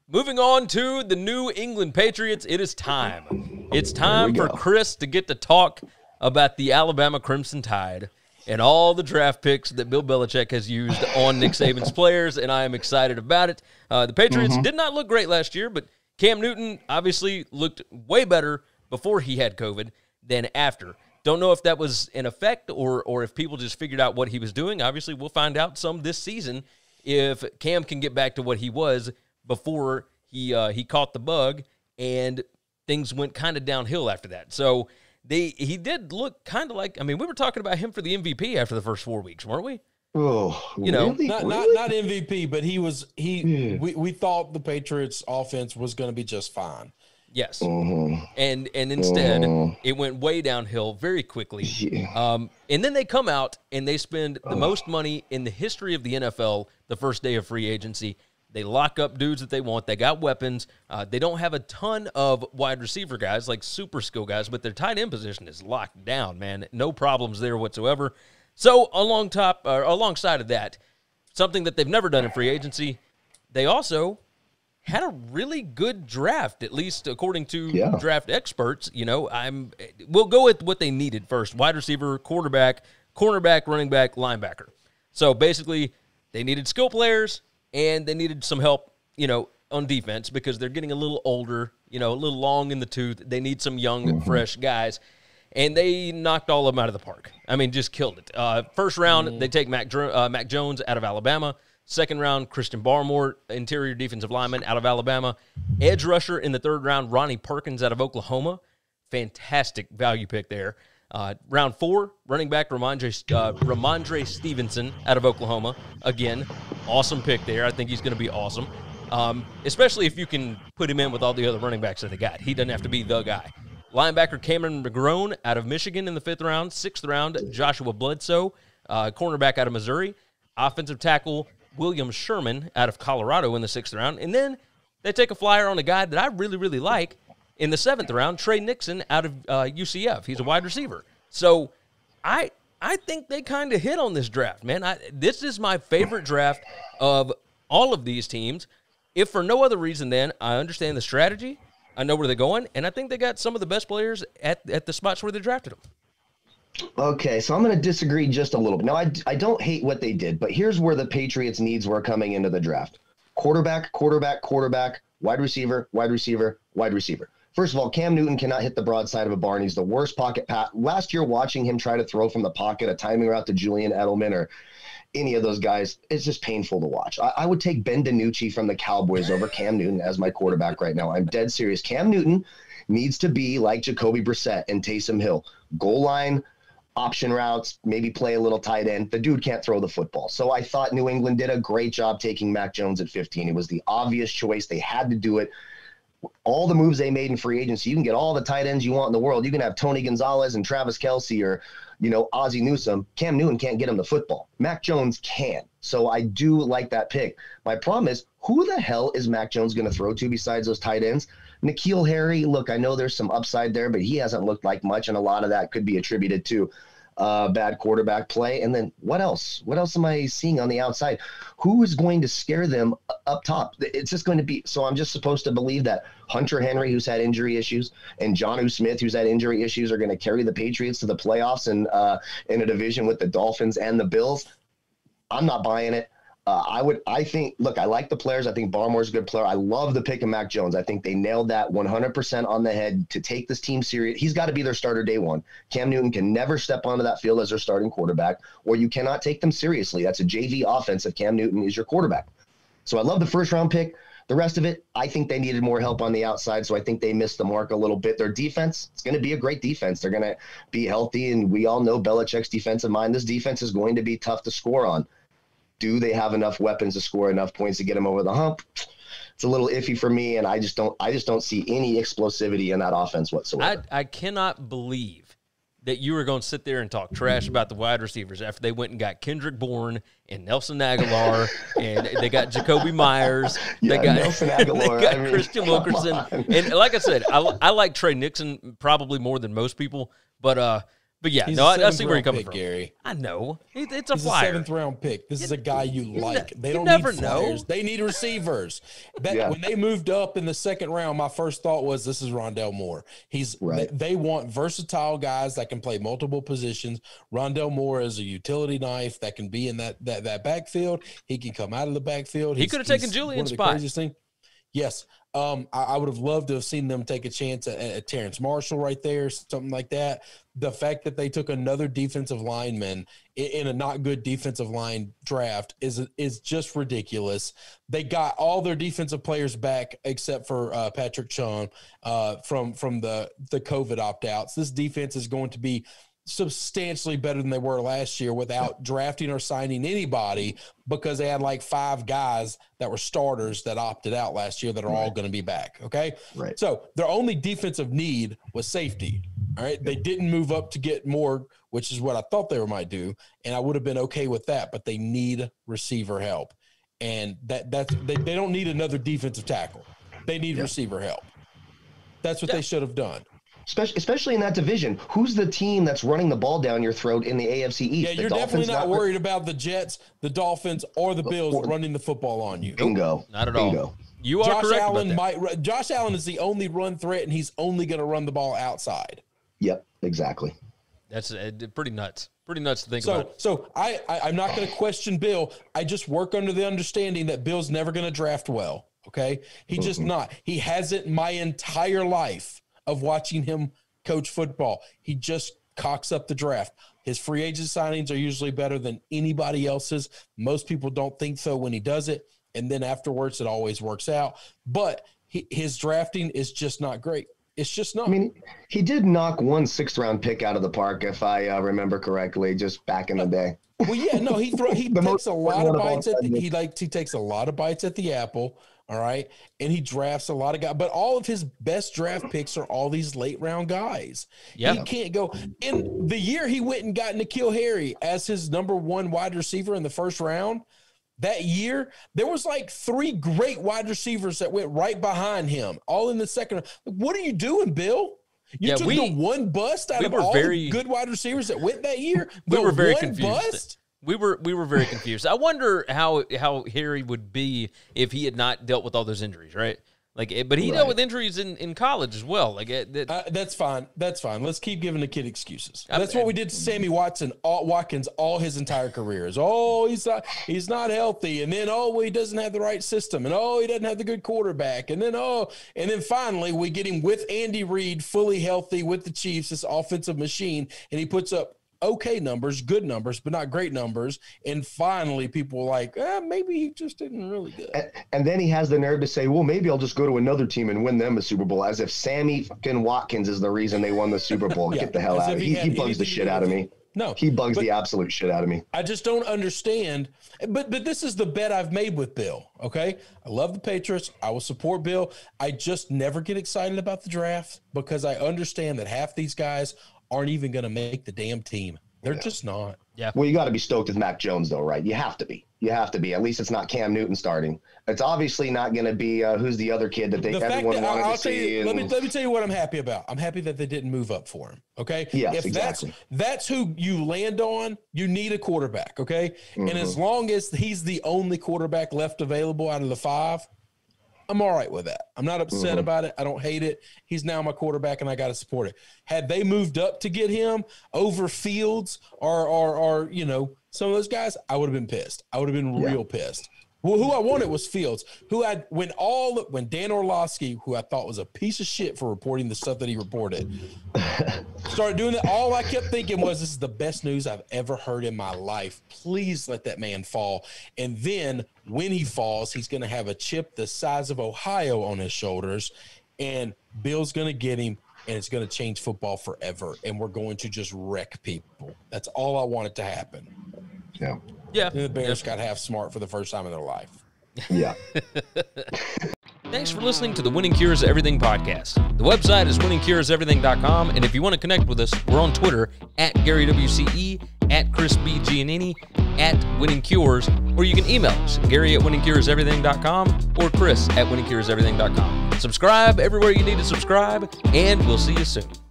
moving on to the New England Patriots, it is time. It's time for Chris to get to talk about the Alabama Crimson Tide and all the draft picks that Bill Belichick has used on Nick Saban's players, and I am excited about it. The Patriots did not look great last year, but Cam Newton obviously looked way better before he had COVID than after. Don't know if that was an effect or if people just figured out what he was doing. Obviously, we'll find out some this season if Cam can get back to what he was before he caught the bug, and things went kind of downhill after that. So he did look kind of like, I mean, we were talking about him for the MVP after the first 4 weeks, weren't we? Oh, you know, really? Not MVP, but we thought the Patriots offense was going to be just fine. Yes. And instead, it went way downhill very quickly. And then they come out and they spend the most money in the history of the NFL the first day of free agency. They lock up dudes that they want. They got weapons. They don't have a ton of wide receiver guys, like super skill guys, but their tight end position is locked down, man. No problems there whatsoever. So alongside of that, something that they've never done in free agency, they also had a really good draft, at least according to draft experts. You know, we'll go with what they needed first: wide receiver, quarterback, cornerback, running back, linebacker. So basically, they needed skill players. And they needed some help, you know, on defense because they're getting a little older, you know, a little long in the tooth. They need some young, fresh guys. And they knocked all of them out of the park. I mean, just killed it. First round, they take Mac Jones out of Alabama. Second round, Christian Barmore, interior defensive lineman out of Alabama. Edge rusher in the third round, Ronnie Perkins out of Oklahoma. Fantastic value pick there. Round 4, running back Ramondre Stevenson out of Oklahoma. Again, awesome pick there. I think he's going to be awesome, especially if you can put him in with all the other running backs that they got. He doesn't have to be the guy. Linebacker Cameron McGrone out of Michigan in the 5th round. 6th round, Joshua Bledsoe, cornerback out of Missouri. Offensive tackle William Sherman out of Colorado in the 6th round. And then they take a flyer on a guy that I really, really like. In the 7th round, Trey Nixon out of UCF. He's a wide receiver. So I think they kind of hit on this draft, man. This is my favorite draft of all of these teams. If for no other reason then, I understand the strategy. I know where they're going. And I think they got some of the best players at the spots where they drafted them. Okay, so I'm going to disagree just a little bit. Now, I don't hate what they did, but here's where the Patriots' needs were coming into the draft. Quarterback, wide receiver, wide receiver, wide receiver. First of all, Cam Newton cannot hit the broadside of a barn. He's the worst pocket pat. Last year, watching him try to throw from the pocket, a timing route to Julian Edelman or any of those guys, it's just painful to watch. I would take Ben DiNucci from the Cowboys over Cam Newton as my quarterback right now. I'm dead serious. Cam Newton needs to be like Jacoby Brissett and Taysom Hill. Goal line, option routes, maybe play a little tight end. The dude can't throw the football. So I thought New England did a great job taking Mac Jones at 15. It was the obvious choice. They had to do it. All the moves they made in free agency, you can get all the tight ends you want in the world. You can have Tony Gonzalez and Travis Kelce or, you know, Ozzie Newsome. Cam Newton can't get him the football. Mac Jones can. So I do like that pick. My problem is, who the hell is Mac Jones going to throw to besides those tight ends? N'Keal Harry, look, I know there's some upside there, but he hasn't looked like much, and a lot of that could be attributed to bad quarterback play. And then what else? What else am I seeing on the outside? Who is going to scare them up top? It's just going to be – so I'm just supposed to believe that Hunter Henry, who's had injury issues, and Jonnu Smith, who's had injury issues, are going to carry the Patriots to the playoffs and in a division with the Dolphins and the Bills. I'm not buying it. I think, look, I like the players. I think Barmore's a good player. I love the pick of Mac Jones. I think they nailed that 100% on the head to take this team serious. He's got to be their starter day one. Cam Newton can never step onto that field as their starting quarterback, or you cannot take them seriously. That's a JV offense if Cam Newton is your quarterback. So I love the first round pick. The rest of it, I think they needed more help on the outside, so I think they missed the mark a little bit. Their defense, it's going to be a great defense. They're going to be healthy, and we all know Belichick's defensive mind. This defense is going to be tough to score on. Do they have enough weapons to score enough points to get them over the hump? It's a little iffy for me, and I just don't see any explosivity in that offense whatsoever. I cannot believe that you were going to sit there and talk trash about the wide receivers after they went and got Kendrick Bourne and Nelson Aguilar, and they got Jacoby Myers. Yeah, they got Nelson Aguilar. They got Christian Wilkerson. And like I said, I like Trey Nixon probably more than most people, but But yeah, He's I see where you're coming pick, from. Gary. I know. It's a He's flyer. a 7th round pick. This is a guy you like. They don't never need flyers. know. They need receivers. When they moved up in the 2nd round, my first thought was this is Rondale Moore. They want versatile guys that can play multiple positions. Rondale Moore is a utility knife that can be in that backfield. He can come out of the backfield. He could have taken Julian's spot. Yes. I would have loved to have seen them take a chance at Terrence Marshall right there, something like that. The fact that they took another defensive lineman in a not good defensive line draft is just ridiculous. They got all their defensive players back except for Patrick Chung from the COVID opt-outs. This defense is going to be substantially better than they were last year without drafting or signing anybody, because they had like 5 guys that were starters that opted out last year that are all going to be back. Okay. Right. So their only defensive need was safety. All right. They didn't move up to get more, which is what I thought they might do. And I would have been okay with that, but they need receiver help. And they don't need another defensive tackle. They need receiver help. That's what they should have done. Especially in that division. Who's the team that's running the ball down your throat in the AFC East? Yeah, you're definitely not worried about the Jets, the Dolphins, or the Bills running the football on you. Bingo. Not at all. You are correct about that. Josh Allen is the only run threat, and he's only going to run the ball outside. Yep, exactly. That's pretty nuts. Pretty nuts to think about. So I'm not going to question Bill. I just work under the understanding that Bill's never going to draft well, okay? He just not. He hasn't my entire life of watching him coach football. He just cocks up the draft. His free agent signings are usually better than anybody else's. Most people don't think so when he does it, and then afterwards it always works out. But his drafting is just not great. It's just not. I mean, he did knock one 6th-round pick out of the park, if I remember correctly, just back in the day. Well, yeah, no, he takes a lot of bites he takes a lot of bites at the apple. All right. And he drafts a lot of guys, but all of his best draft picks are all these late round guys. Yeah. He can't go in the year he went and got N'Keal Harry as his number 1 wide receiver in the 1st round. That year, there was like 3 great wide receivers that went right behind him, all in the 2nd round. What are you doing, Bill? You took the one bust out of all the good wide receivers that went that year. We were very confused. We were very confused. I wonder how Harry would be if he had not dealt with all those injuries, right? But he dealt with injuries in college as well. That's fine. That's fine. Let's keep giving the kid excuses. That's what we did to Sammy Watkins all his entire career. He's not healthy, and then he doesn't have the right system, and he doesn't have the good quarterback, and then finally we get him with Andy Reid fully healthy with the Chiefs, this offensive machine, and he puts up okay numbers, good numbers, but not great numbers. And finally, people were like, maybe he just didn't really good. And then he has the nerve to say, well, maybe I'll just go to another team and win them a Super Bowl, as if Sammy fucking Watkins is the reason they won the Super Bowl. Get the hell out of here. He bugs the shit out of me. No. He bugs the absolute shit out of me. I just don't understand. But this is the bet I've made with Bill, okay? I love the Patriots. I will support Bill. I just never get excited about the draft because I understand that half these guys aren't even going to make the damn team. They're just not. Yeah. Well, you got to be stoked with Mac Jones, though, right? You have to be. At least it's not Cam Newton starting. It's obviously not going to be who's the other kid that everyone wanted to see. Let me tell you what I'm happy about. I'm happy that they didn't move up for him. Okay. Yes, exactly. That's who you land on. You need a quarterback. Okay. Mm-hmm. And as long as he's the only quarterback left available out of the 5, I'm all right with that. I'm not upset about it. I don't hate it. He's now my quarterback, and I got to support it. Had they moved up to get him over Fields or some of those guys, I would have been pissed. I would have been real pissed. Well, who I wanted was Fields, when Dan Orlovsky, who I thought was a piece of shit for reporting the stuff that he reported, started doing that. All I kept thinking was, this is the best news I've ever heard in my life. Please let that man fall. And then when he falls, he's going to have a chip the size of Ohio on his shoulders, and Bill's going to get him, and it's going to change football forever, and we're going to just wreck people. That's all I wanted to happen. Yeah. Yeah. And the Bears got half smart for the first time in their life. Yeah. Thanks for listening to the Winning Cures Everything podcast. The website is winningcureseverything.com, and if you want to connect with us, we're on Twitter @GaryWCE, @ChrisB. @WinningCures, or you can email us, Gary@winningcureseverything.com or Chris@winningcureseverything.com. Subscribe everywhere you need to subscribe, and we'll see you soon.